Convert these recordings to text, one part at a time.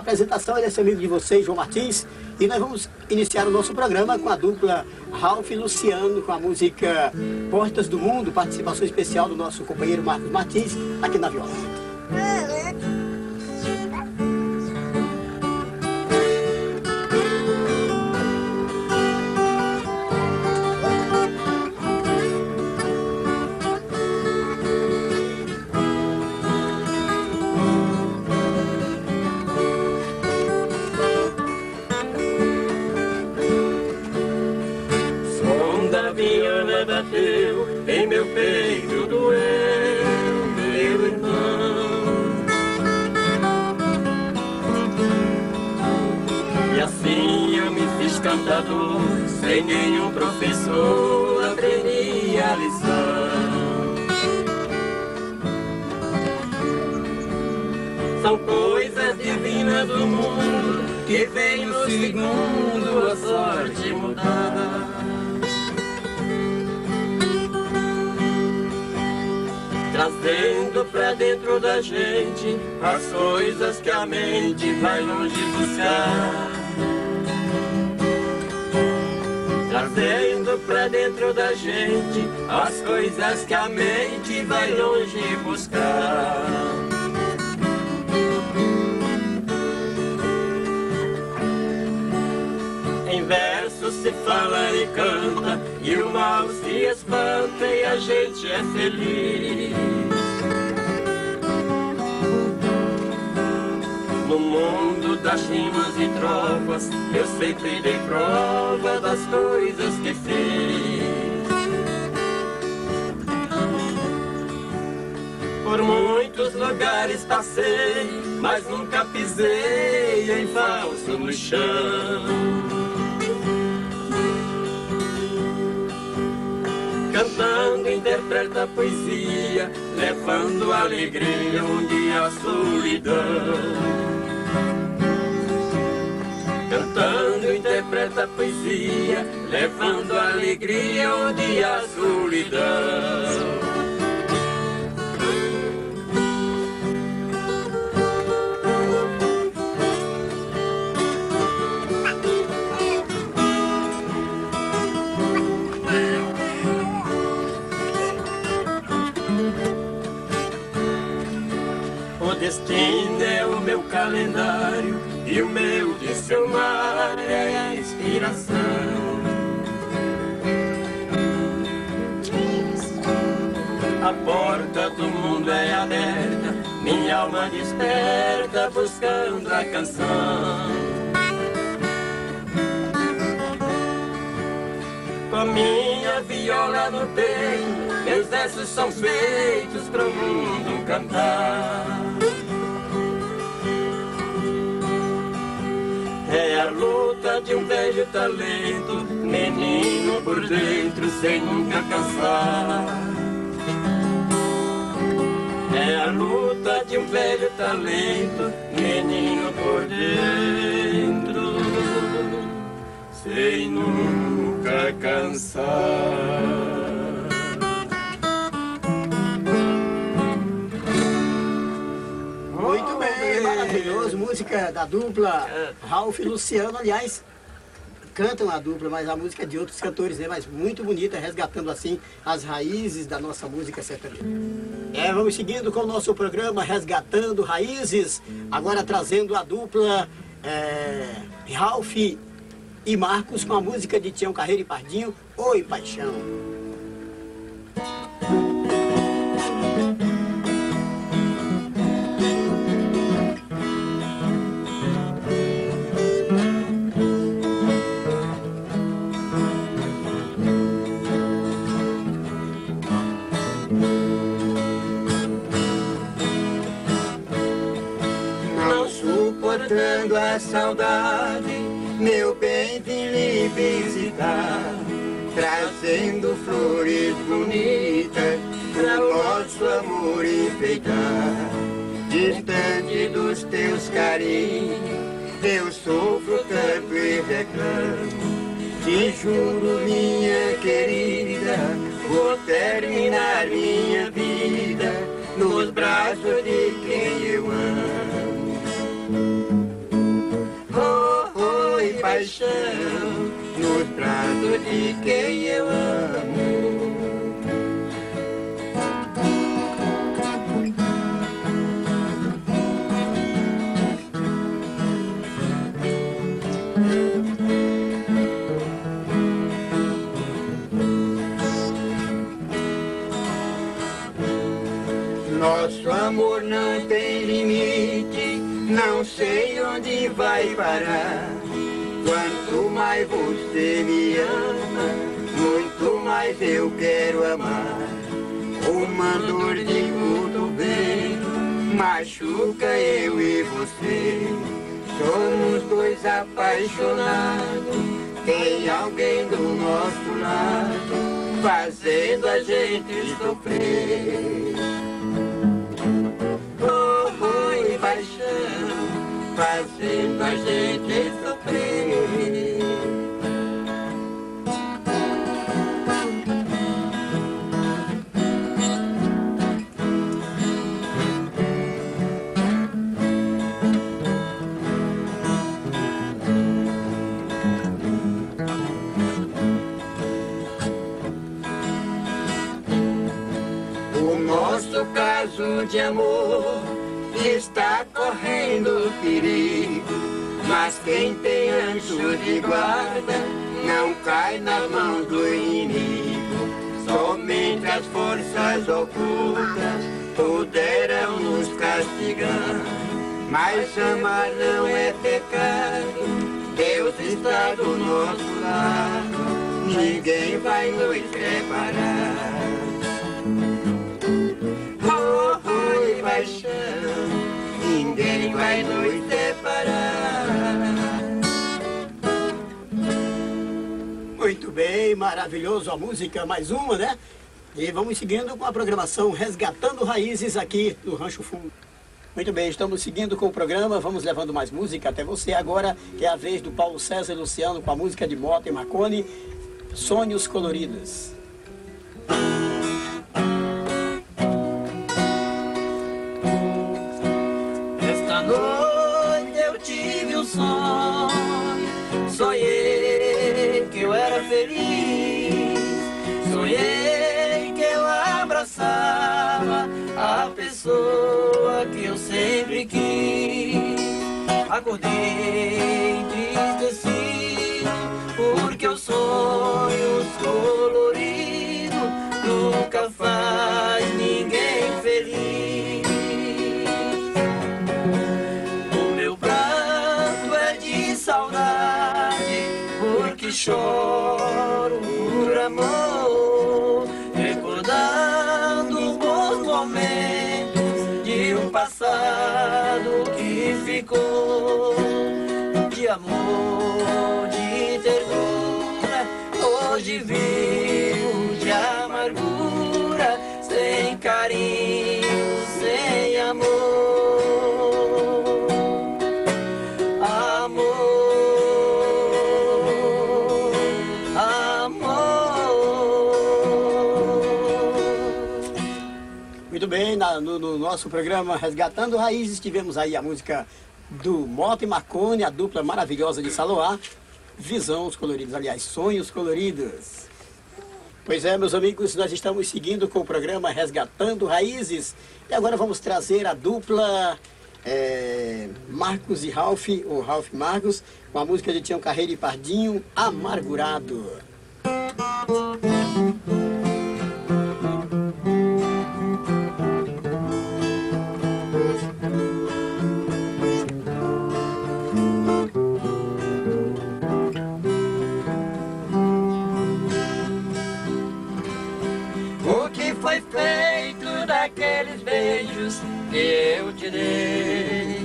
apresentação é desse amigo de vocês, João Martins, e nós vamos iniciar o nosso programa com a dupla Ralph e Luciano, com a música Portas do Mundo, participação especial do nosso companheiro Marcos Martins, aqui na viola. Bateu em meu peito, doeu, meu irmão. E assim eu me fiz cantador, sem nenhum professor aprendi a lição. São coisas divinas do mundo que vem no segundo a sorte mudar. Trazendo pra dentro da gente as coisas que a mente vai longe buscar. Trazendo pra dentro da gente as coisas que a mente vai longe buscar. Em verso se fala e canta, e o mal se espanta e a gente é feliz. No mundo das rimas e trovas, eu sempre dei prova das coisas que fiz. Por muitos lugares passei, mas nunca pisei em falso no chão. Cantando interpreta a poesia, levando alegria onde há solidão. Cantando interpreta a poesia, levando alegria onde há solidão. O destino é o meu calendário e o meu dicionário é a inspiração. A porta do mundo é aberta, minha alma desperta buscando a canção. Com minha viola no peito, meus versos são feitos pro mundo cantar. É a luta de um velho talento, menino por dentro sem nunca cansar. É a luta de um velho talento, menino por dentro sem nunca cansar. Muito bem, maravilhoso, música da dupla Ralph e Luciano, aliás, cantam a dupla, mas a música é de outros cantores, né? Mas muito bonita, resgatando assim as raízes da nossa música sertaneja. Vamos seguindo com o nosso programa Resgatando Raízes, agora trazendo a dupla Ralph e Marcos com a música de Tião Carreiro e Pardinho, Oi Paixão. Suportando a saudade, meu bem vim lhe visitar, trazendo flores bonitas para o nosso amor enfeitar. Distante dos teus carinhos, eu sofro tanto e reclamo. Te juro, minha querida, vou terminar minha vida nos braços de quem eu amo. de quem eu amo. Nosso amor não tem limite, não sei onde vai parar. Quanto mais você me ama, muito mais eu quero amar. Uma dor de cotovelo machuca eu e você. Somos dois apaixonados, tem alguém do nosso lado, fazendo a gente sofrer. Paixão, fazendo a gente sofrer. O nosso caso de amor está correndo perigo, mas quem tem anjo de guarda não cai nas mãos do inimigo. Somente as forças ocultas puderam nos castigar, mas amar não é pecado. Deus está do nosso lado, ninguém vai nos separar. Paixão, ninguém vai nos separar. Muito bem, maravilhoso a música, mais uma, né? E vamos seguindo com a programação Resgatando Raízes aqui do Rancho Fundo. Muito bem, estamos seguindo com o programa, vamos levando mais música até você. Agora é a vez do Paulo César e Luciano com a música de Mota e Marconi, Sonhos Coloridos. Sonhei que eu era feliz, sonhei que eu abraçava a pessoa que eu sempre quis. Acordei entristecido porque os sonhos coloridos nunca faz ninguém feliz. Choro por amor, recordando os bons momentos de um passado que ficou. De amor, de ternura, hoje vivo de amargura, sem carinho, sem amor. Muito bem, no nosso programa Resgatando Raízes, tivemos aí a música do Mota e Marconi, a dupla maravilhosa de Saloá, Visões Coloridas, aliás, Sonhos Coloridos. Pois é, meus amigos, nós estamos seguindo com o programa Resgatando Raízes e agora vamos trazer a dupla Marcos e Ralph, ou Ralph e Marcos, com a música de Tião Carreiro e Pardinho, Amargurado. Foi feito daqueles beijos que eu te dei,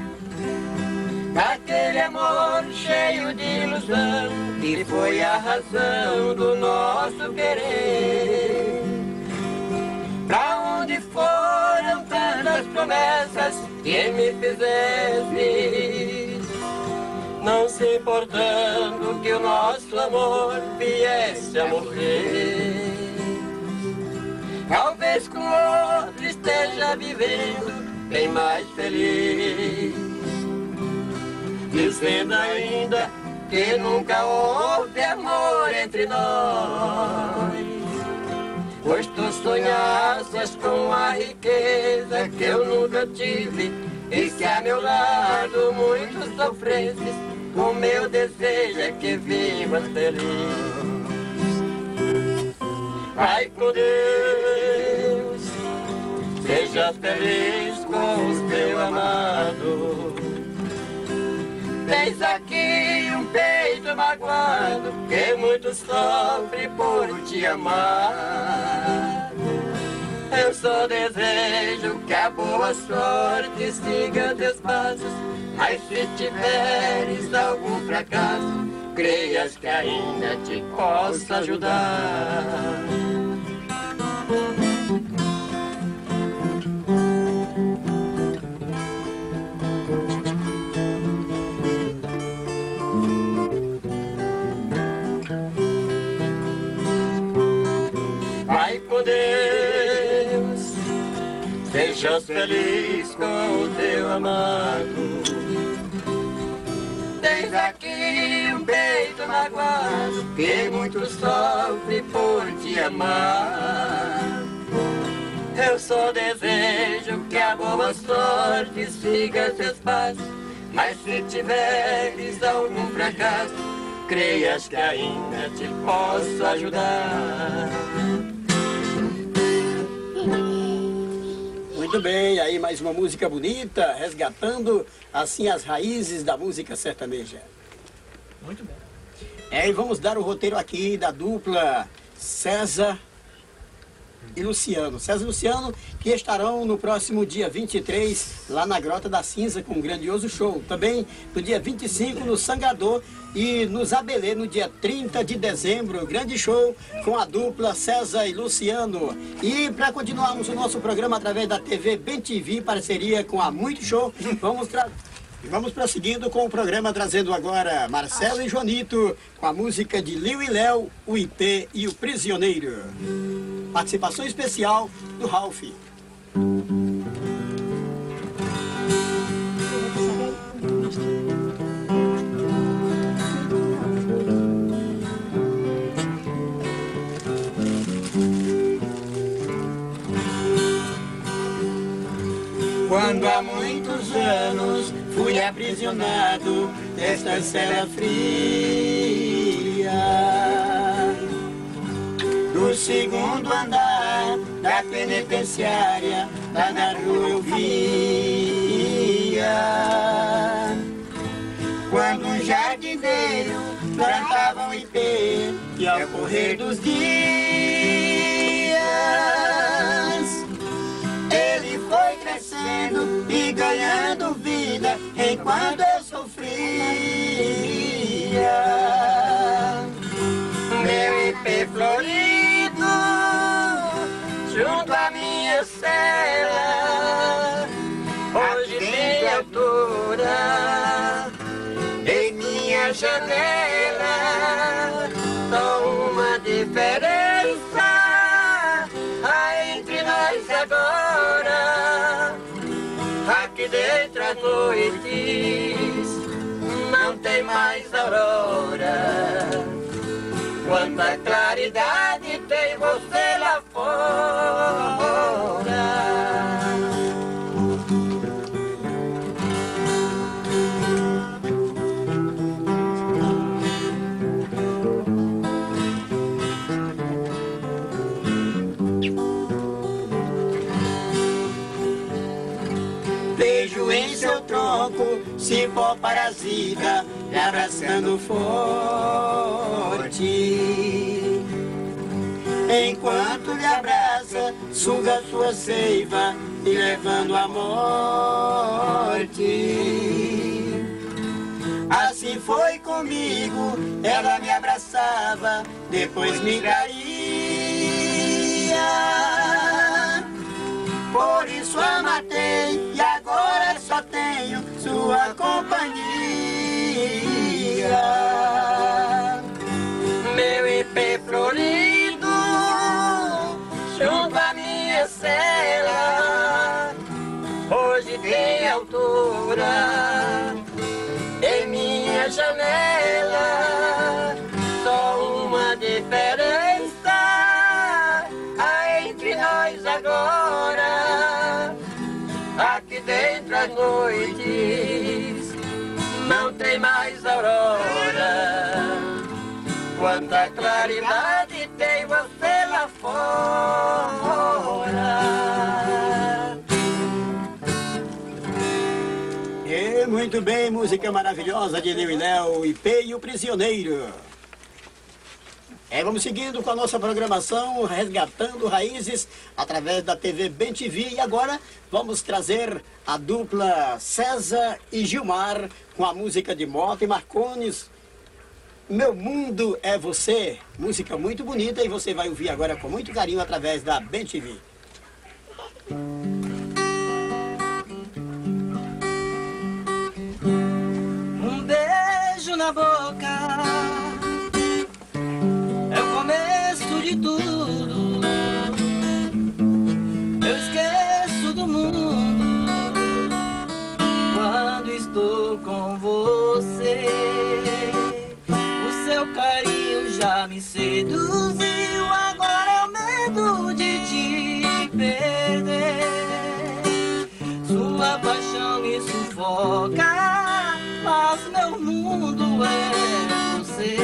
daquele amor cheio de ilusão que foi a razão do nosso querer. Pra onde foram tantas promessas que me fizeste, não se importando que o nosso amor viesse a morrer? Talvez com outro esteja vivendo bem mais feliz, dizendo ainda que nunca houve amor entre nós. Pois tu sonhasses com a riqueza que eu nunca tive, e que a meu lado muito sofresses, o meu desejo é que vivas feliz. Vai com Deus, seja feliz com o teu amado. Tens aqui um peito magoado, que muito sofre por te amar. Eu só desejo que a boa sorte siga teus passos, mas se tiveres algum fracasso, creias que ainda te posso ajudar. Vai com Deus, sejas feliz com o teu amado. Tens aqui um peito magoado, que muito sofre por te amar. Eu só desejo que a boa sorte siga seus passos, mas se tiveres algum fracasso, creias que ainda te posso ajudar. Muito bem, aí mais uma música bonita, resgatando assim as raízes da música sertaneja. Muito bem. E vamos dar o roteiro aqui da dupla César e Luciano. César e Luciano, que estarão no próximo dia 23 lá na Grota da Cinza com um grandioso show. Também no dia 25 no Sangrador e no Zabelê no dia 30 de dezembro. Grande show com a dupla César e Luciano. E para continuarmos o nosso programa através da TV Bem TV, parceria com a Muito Show, vamos prosseguindo com o programa, trazendo agora Marcelo e Joanito com a música de Liu e Léo, o IP e o Prisioneiro. Participação especial do Ralph. Quando há muitos anos fui aprisionado nesta cela fria, do segundo andar da penitenciária, lá na rua eu via, quando um jardineiro plantava um ipê, e ao correr dos dias ele foi crescendo e ganhando vida, enquanto eu sofria. Meu ipê florido junto à minha cela, hoje tem altura em minha janela. Só uma diferença há entre nós agora: aqui dentro as noites não tem mais aurora. Quanta claridade tem você lá fora. Vejo em seu tronco cipó parasita, me abraçando forte. Enquanto lhe abraça, suga sua seiva, me levando à morte. Assim foi comigo, ela me abraçava, depois me traía. Por isso a matei e agora só tenho sua companhia. Meu ipê florido junto à minha cela, hoje tem altura em minha janela. das noites não tem mais aurora. Quanta claridade tem você lá fora. E muito bem, música maravilhosa de Léo e Léo e Peio Prisioneiro. Vamos seguindo com a nossa programação, resgatando raízes através da TV Bem TV. E agora vamos trazer a dupla César e Gilmar com a música de Mota e Marcones, Meu Mundo é Você. Música muito bonita e você vai ouvir agora com muito carinho através da Bem TV. Um beijo na boca é o começo de tudo. Eu esqueço do mundo quando estou com você. O seu carinho já me seduziu, agora é o medo de te perder. Sua paixão me sufoca, mas meu mundo é você.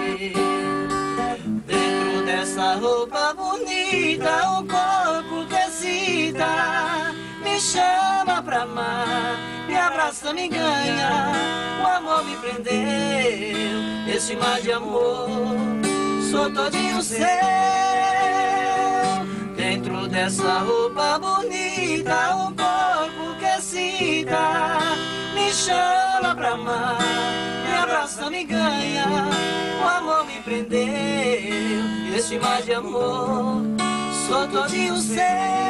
Dentro dessa roupa bonita, um corpo que excita, me chama pra amar, me abraça, me ganha. O amor me prendeu, esse mar de amor, sou todinho seu. Dentro dessa roupa bonita, um corpo que excita, me chama pra amar, me abraça, me ganha. O amor me prendeu, esse mar de amor, sou todinho seu.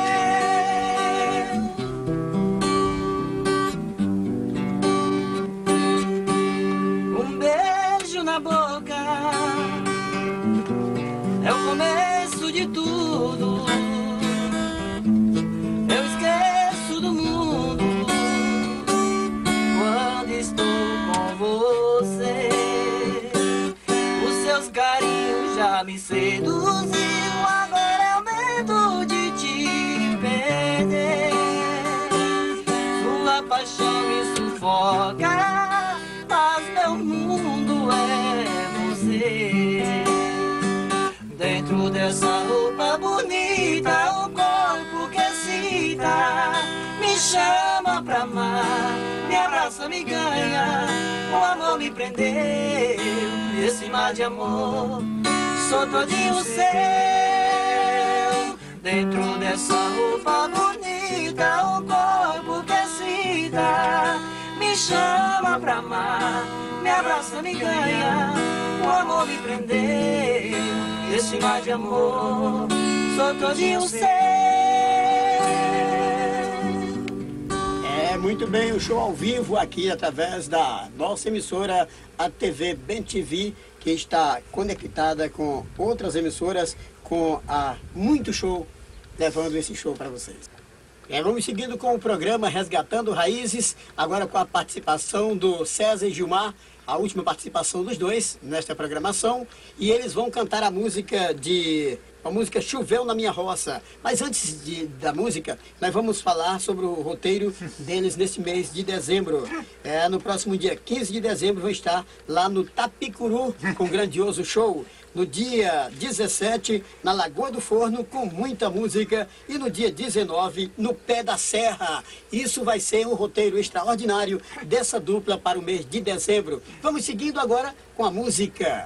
Um beijo na boca é o começo de tudo. Eu esqueço do mundo quando estou com você. Os seus carinhos já me seduziu, agora é o medo de te perder. Sua paixão me sufoca, mas meu mundo é você. Dentro dessa roupa bonita, um corpo que excita, me chama pra amar, me abraça, me ganha. O amor me prendeu, esse mar de amor, sou todinho seu. Dentro dessa roupa bonita, um corpo que excita, me chama pra amar, me abraça, me ganha. O amor me prendeu, esse mar de amor, sou todinho seu. Muito bem, o show ao vivo aqui através da nossa emissora, a TV Bem TV, que está conectada com outras emissoras, com a Muito Show, levando esse show para vocês. Vamos seguindo com o programa Resgatando Raízes, agora com a participação do César e Gilmar, a última participação dos dois nesta programação, e eles vão cantar a música Choveu na Minha Roça. Mas antes da música, nós vamos falar sobre o roteiro deles nesse mês de dezembro. No próximo dia 15 de dezembro vão estar lá no Tapicuru com um grandioso show. No dia 17, na Lagoa do Forno, com muita música. E no dia 19, no Pé da Serra. Isso vai ser um roteiro extraordinário dessa dupla para o mês de dezembro. Vamos seguindo agora com a música.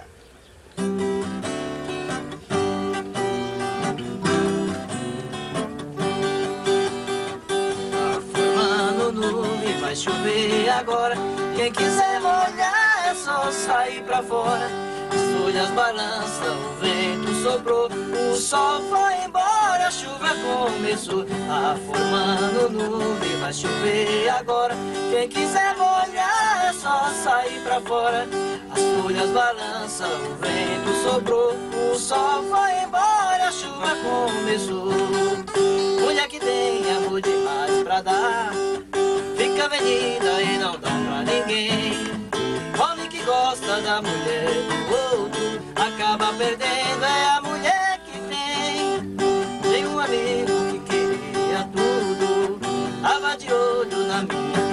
Vai chover agora, quem quiser molhar é só sair pra fora. As folhas balançam, o vento soprou, o sol foi embora, a chuva começou a formando nuvem. Vai chover agora, quem quiser molhar é só sair pra fora. As folhas balançam, o vento soprou, o sol foi embora, a chuva começou. Mulher que tem amor demais pra dar, fica avenida e não dá pra ninguém. Homem que gosta da mulher do outro, acaba perdendo, é a mulher que tem. Tem um amigo que queria tudo, tava de olho na minha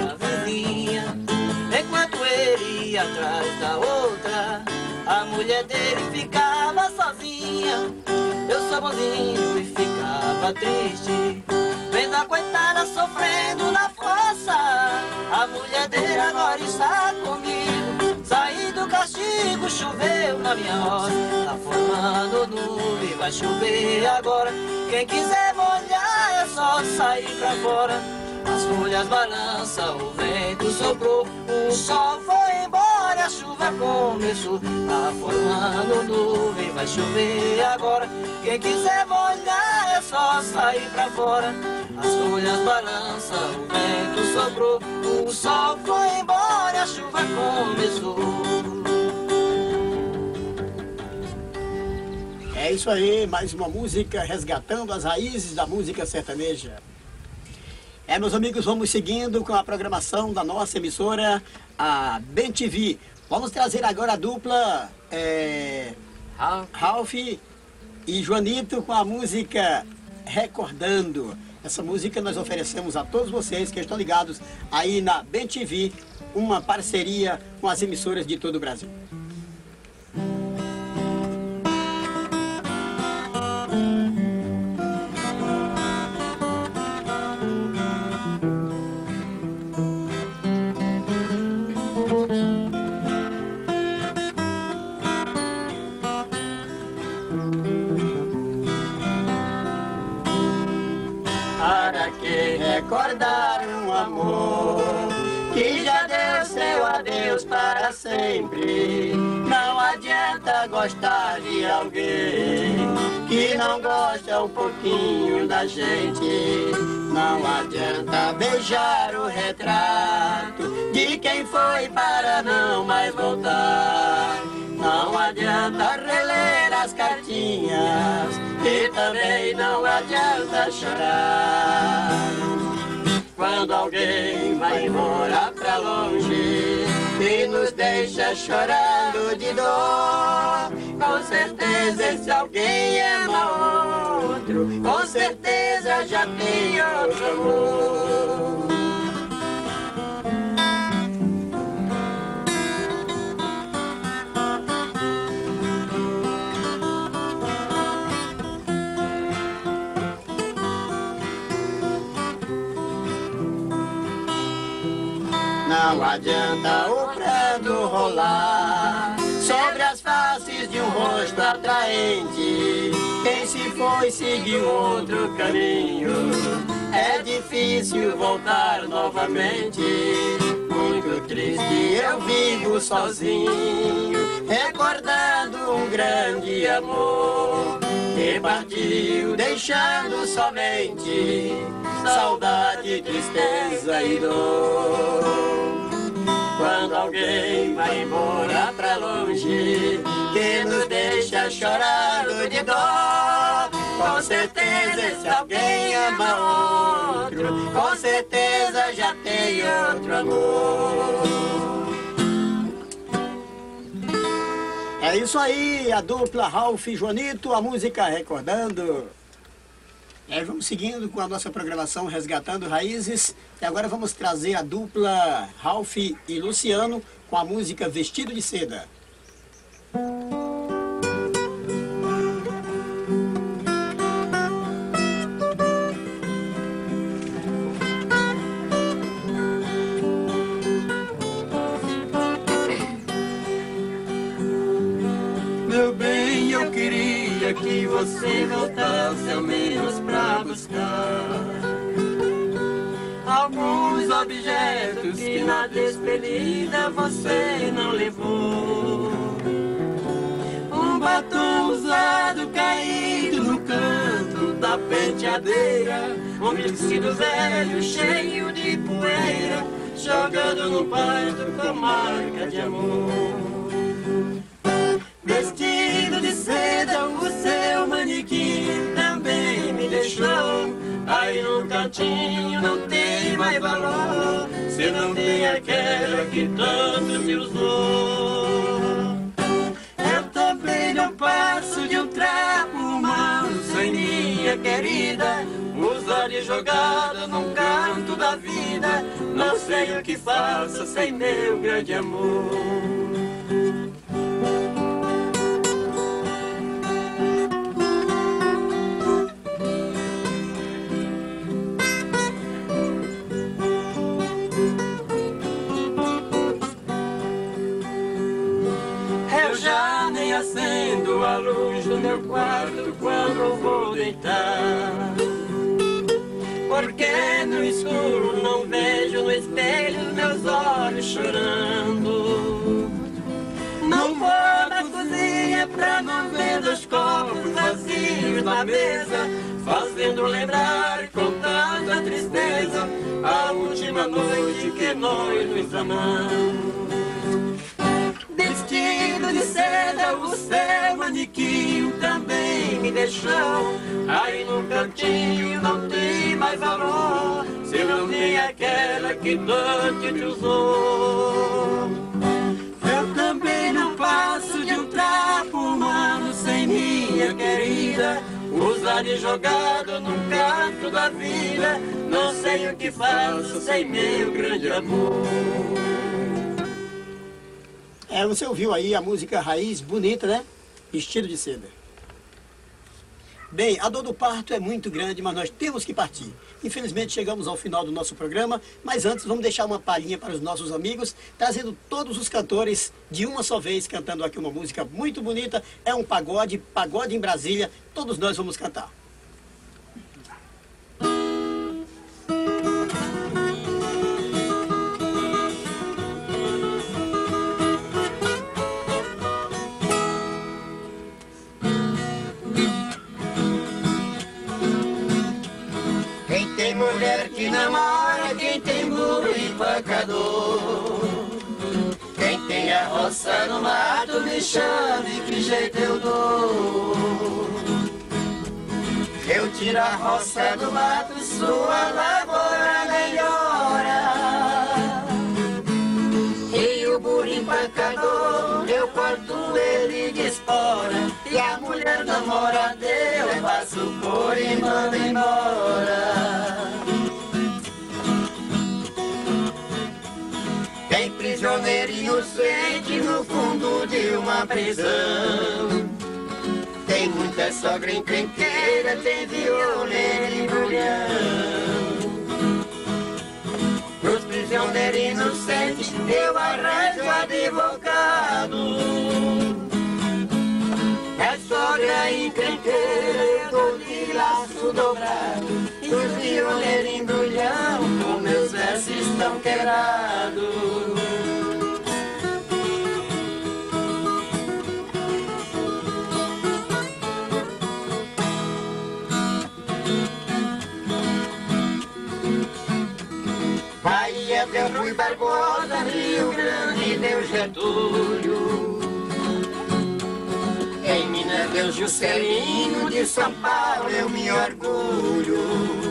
atrás da outra. A mulher dele ficava sozinha, eu sou bonzinho e ficava triste, vendo a coitada sofrendo na fossa. A mulher dele agora está comigo, saí do castigo, choveu na minha roça. Tá formando nuvem, vai chover agora. Quem quiser molhar é só sair pra fora. As folhas balançam, o vento soprou, o sol foi embora, a chuva começou. Tá formando nuvem, vai chover agora. Quem quiser molhar é só sair pra fora. As folhas balançam, o vento soprou, o sol foi embora, a chuva começou. É isso aí, mais uma música resgatando as raízes da música sertaneja. Meus amigos, vamos seguindo com a programação da nossa emissora, a BemTV. Vamos trazer agora a dupla Ralph e Joanito com a música Recordando. Essa música nós oferecemos a todos vocês que estão ligados aí na BemTV, uma parceria com as emissoras de todo o Brasil. Para que recordar um amor que já deu seu adeus para sempre. Não adianta gostar de alguém que não gosta um pouquinho da gente. Não adianta beijar o retrato de quem foi para não mais voltar. Não adianta reler as cartinhas e também não adianta chorar. Quando alguém vai embora pra longe e nos deixa chorando de dor, com certeza esse alguém ama outro, com certeza já tem outro amor. Não adianta o pranto rolar sobre as faces de um rosto atraente. Quem se foi seguiu outro caminho, é difícil voltar novamente. Muito triste eu vivo sozinho, recordando um grande amor que partiu deixando somente saudade, tristeza e dor. Quando alguém vai embora pra longe, que nos deixa chorando de dor, com certeza esse alguém ama outro, com certeza já tem outro amor. É isso aí, a dupla Ralph e Joanito, a música Recordando. Vamos seguindo com a nossa programação Resgatando Raízes. E agora vamos trazer a dupla Ralph e Luciano com a música Vestido de Seda. Meu bem, eu queria que você voltasse ao menos pra buscar alguns objetos que na despedida você não levou. Um batom usado caído no canto da penteadeira, um vestido velho cheio de poeira, jogado no parto com marca de amor. Vestido de seda, o seu manequim também me deixou. Aí no cantinho não tem mais valor, se não tem aquela que tanto me usou. Eu também não passo de um trapo humano sem minha querida, usada e jogada num canto da vida, não sei o que faço sem meu grande amor. Eu já nem acendo a luz do meu quarto quando eu vou deitar, porque no escuro não vejo no espelho meus olhos chorando. Não vou na cozinha pra não ver dois copos vazios na mesa, fazendo lembrar com tanta tristeza a última noite que nós nos amamos. Vestido de seda, o seu manequim também me deixou. Aí no cantinho não tem mais valor, se não tem aquela que tanto te usou. Eu também não passo de um trapo humano sem minha querida, usado e jogado num canto da vida, não sei o que faço sem meu grande amor. Você ouviu aí a música Raiz, bonita, né? Vestido de seda. Bem, a dor do parto é muito grande, mas nós temos que partir. Infelizmente chegamos ao final do nosso programa, mas antes vamos deixar uma palhinha para os nossos amigos, trazendo todos os cantores de uma só vez, cantando aqui uma música muito bonita. É um pagode, Pagode em Brasília, todos nós vamos cantar. Mulher que namora, quem tem burro empacador, quem tem a roça no mato me chame, que jeito eu dou. Eu tiro a roça do mato, sua lavoura melhora, e o burro empacador eu corto ele de espora, e a mulher namoradeira eu faço cor e mando embora. Tem prisioneiro inocente no fundo de uma prisão, tem muita sogra encrenqueira, tem violeiro e brulhão. Pros prisioneiros inocentes eu arranjo advogado, é sogra encrenqueira eu dou de laço dobrado, e os violeiros em brulhão com meus versos estão quebrados. Bahia deu Rui Barbosa, Rio Grande deu Getúlio, em Minas deu Juscelino, de São Paulo eu me orgulho.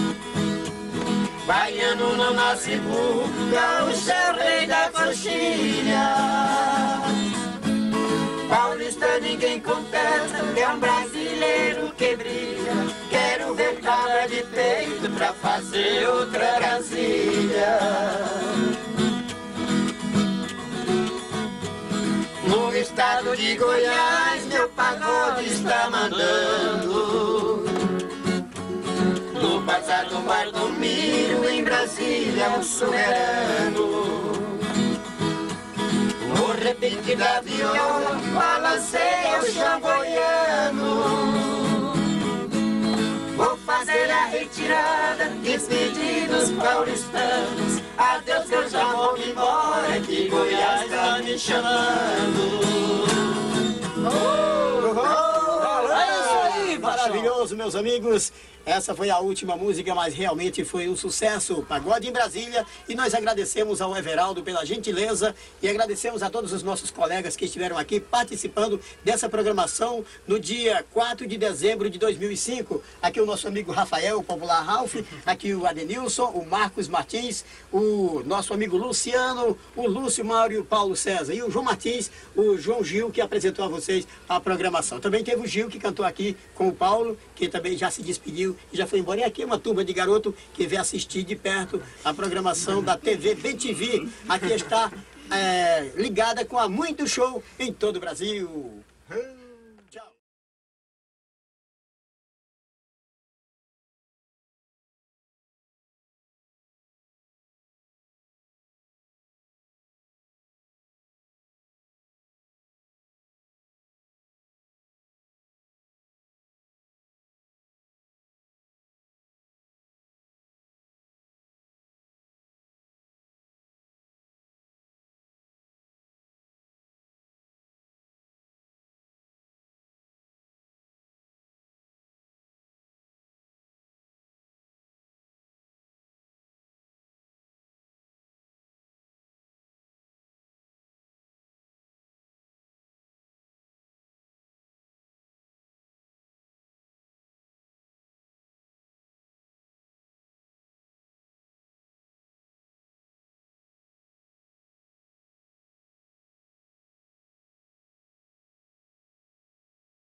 Baiano não nasce burro, gaúcho é o rei da coxilha. Paulista ninguém contesta, é um brasileiro que brilha. Quero ver cabra de peito pra fazer outra Brasília. No estado de Goiás meu pagode está mandando, no bazar do Bar do Milho em Brasília um soberano. No repique da viola balanceia o chão goiano. Vou fazer a retirada, despedir dos paulistanos. Adeus que eu já vou embora, que Goiás está me chamando. Maravilhoso, meus amigos. Essa foi a última música, mas realmente foi um sucesso. Pagode em Brasília. E nós agradecemos ao Everaldo pela gentileza e agradecemos a todos os nossos colegas que estiveram aqui participando dessa programação no dia 4 de dezembro de 2005. Aqui o nosso amigo Rafael, o popular Ralph, aqui o Adenilson, o Marcos Martins, o nosso amigo Luciano, o Lúcio Mauro e o Paulo César. E o João Martins, o João Gil, que apresentou a vocês a programação. Também teve o Gil, que cantou aqui com o Paulo, que também já se despediu e já foi embora. E aqui é uma turma de garoto que vem assistir de perto a programação da TV BemTV. Aqui está ligada com a Muito Show em todo o Brasil.